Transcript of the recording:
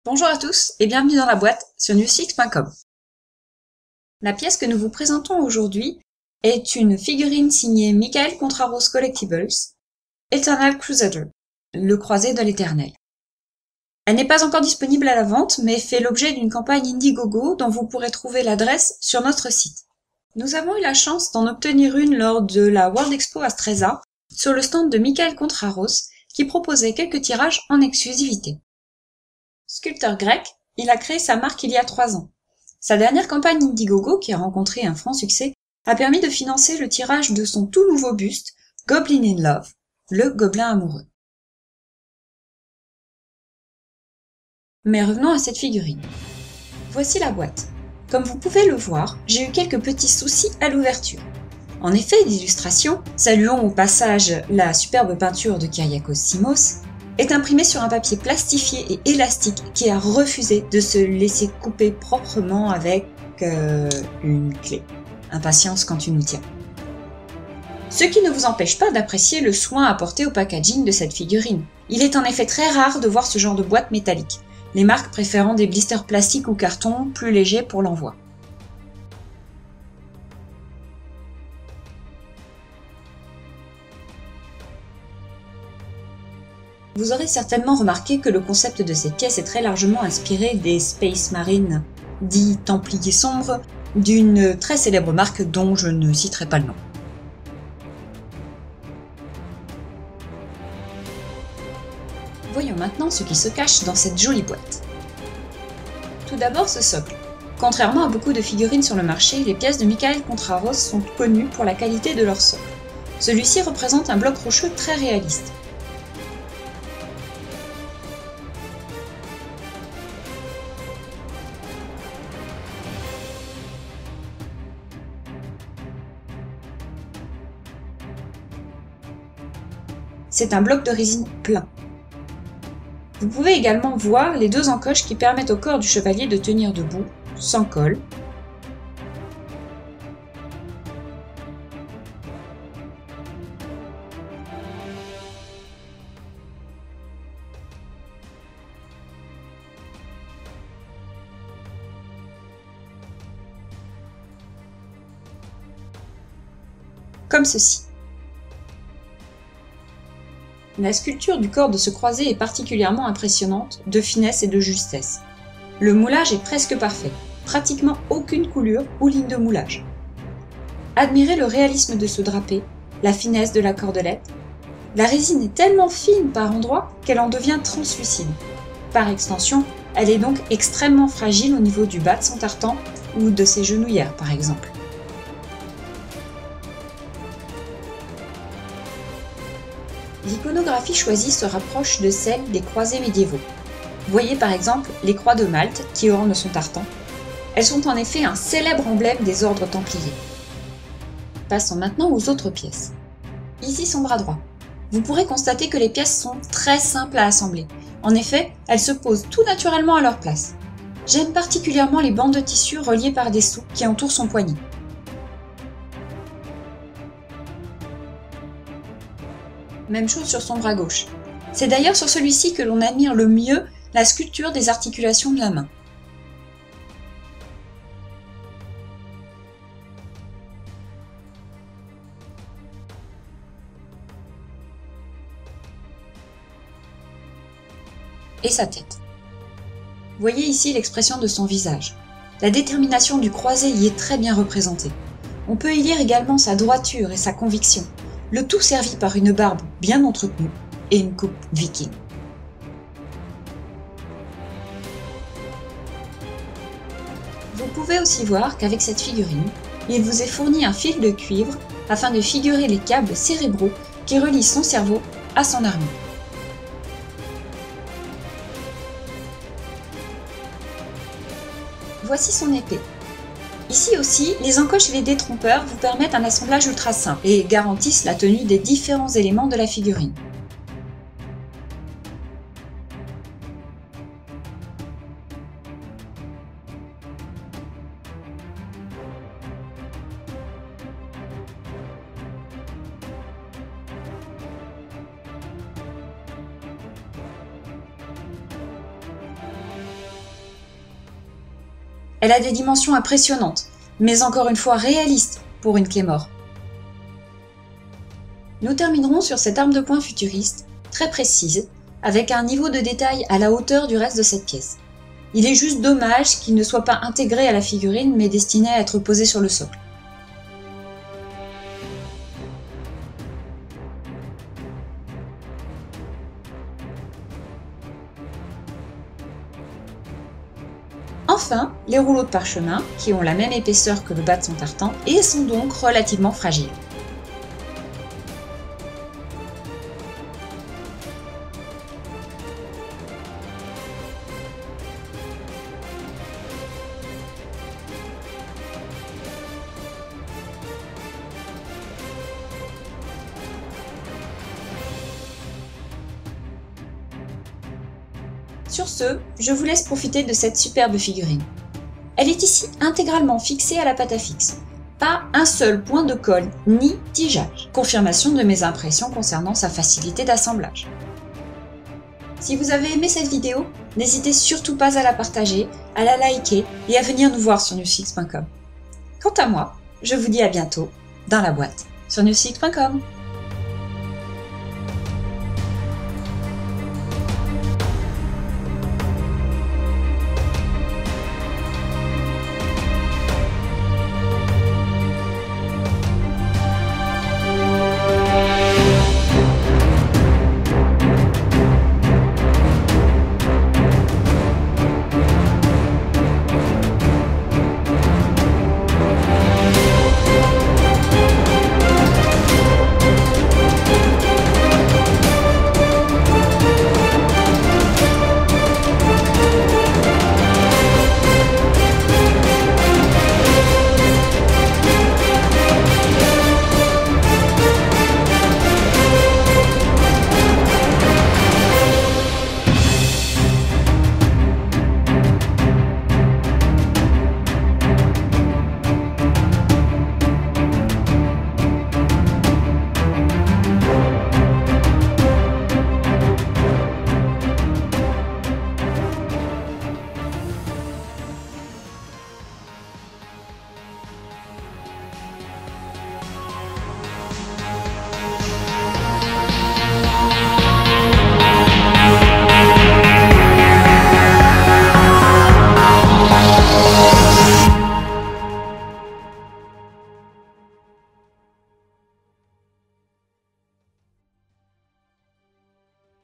Bonjour à tous et bienvenue dans la boîte sur newsflix.com. La pièce que nous vous présentons aujourd'hui est une figurine signée Michael Contraros Collectibles, Eternal Crusader, le croisé de l'Éternel. Elle n'est pas encore disponible à la vente, mais fait l'objet d'une campagne Indiegogo dont vous pourrez trouver l'adresse sur notre site. Nous avons eu la chance d'en obtenir une lors de la World Expo à Stresa, sur le stand de Michael Contraros, qui proposait quelques tirages en exclusivité. Sculpteur grec, il a créé sa marque il y a 3 ans. Sa dernière campagne Indiegogo, qui a rencontré un franc succès, a permis de financer le tirage de son tout nouveau buste, Goblin in Love, le gobelin amoureux. Mais revenons à cette figurine. Voici la boîte. Comme vous pouvez le voir, j'ai eu quelques petits soucis à l'ouverture. En effet d'illustration, saluons au passage la superbe peinture de Kyriakos Simos, est imprimée sur un papier plastifié et élastique qui a refusé de se laisser couper proprement avec une clé. Impatience quand tu nous tiens. Ce qui ne vous empêche pas d'apprécier le soin apporté au packaging de cette figurine. Il est en effet très rare de voir ce genre de boîte métallique, les marques préférant des blisters plastiques ou carton plus légers pour l'envoi. Vous aurez certainement remarqué que le concept de cette pièce est très largement inspiré des Space Marines, dits Templiers sombres, d'une très célèbre marque dont je ne citerai pas le nom. Voyons maintenant ce qui se cache dans cette jolie boîte. Tout d'abord ce socle. Contrairement à beaucoup de figurines sur le marché, les pièces de Michael Contraros sont connues pour la qualité de leur socle. Celui-ci représente un bloc rocheux très réaliste. C'est un bloc de résine plein. Vous pouvez également voir les 2 encoches qui permettent au corps du chevalier de tenir debout, sans colle. Comme ceci. La sculpture du corps de ce croisé est particulièrement impressionnante, de finesse et de justesse. Le moulage est presque parfait, pratiquement aucune coulure ou ligne de moulage. Admirez le réalisme de ce drapé, la finesse de la cordelette. La résine est tellement fine par endroits qu'elle en devient translucide. Par extension, elle est donc extrêmement fragile au niveau du bas de son tartan ou de ses genouillères par exemple. L'iconographie choisie se rapproche de celle des croisés médiévaux. Voyez par exemple les croix de Malte qui ornent son tartan. Elles sont en effet un célèbre emblème des ordres templiers. Passons maintenant aux autres pièces. Ici son bras droit. Vous pourrez constater que les pièces sont très simples à assembler. En effet, elles se posent tout naturellement à leur place. J'aime particulièrement les bandes de tissu reliées par des sous qui entourent son poignet. Même chose sur son bras gauche. C'est d'ailleurs sur celui-ci que l'on admire le mieux la sculpture des articulations de la main. Et sa tête. Voyez ici l'expression de son visage. La détermination du croisé y est très bien représentée. On peut y lire également sa droiture et sa conviction. Le tout servi par une barbe bien entretenue et une coupe viking. Vous pouvez aussi voir qu'avec cette figurine, il vous est fourni un fil de cuivre afin de figurer les câbles cérébraux qui relient son cerveau à son armure. Voici son épée. Ici aussi, les encoches et les détrompeurs vous permettent un assemblage ultra simple et garantissent la tenue des différents éléments de la figurine. Elle a des dimensions impressionnantes, mais encore une fois réalistes pour une Claymore. Nous terminerons sur cette arme de poing futuriste, très précise, avec un niveau de détail à la hauteur du reste de cette pièce. Il est juste dommage qu'il ne soit pas intégré à la figurine mais destiné à être posé sur le socle. Enfin, les rouleaux de parchemin, qui ont la même épaisseur que le bas de son tartan et sont donc relativement fragiles. Sur ce, je vous laisse profiter de cette superbe figurine. Elle est ici intégralement fixée à la pâte à fixe. Pas un seul point de colle ni tigeage. Confirmation de mes impressions concernant sa facilité d'assemblage. Si vous avez aimé cette vidéo, n'hésitez surtout pas à la partager, à la liker et à venir nous voir sur newsfix.com. Quant à moi, je vous dis à bientôt dans la boîte sur newsfix.com.